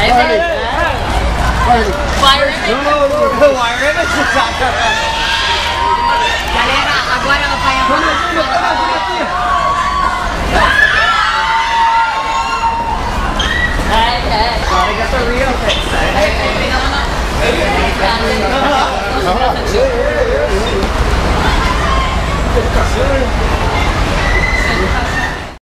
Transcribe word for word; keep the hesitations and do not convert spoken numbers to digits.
Fire Image? Não, não, não. Fire Image? Galera, agora ela vai abaixar.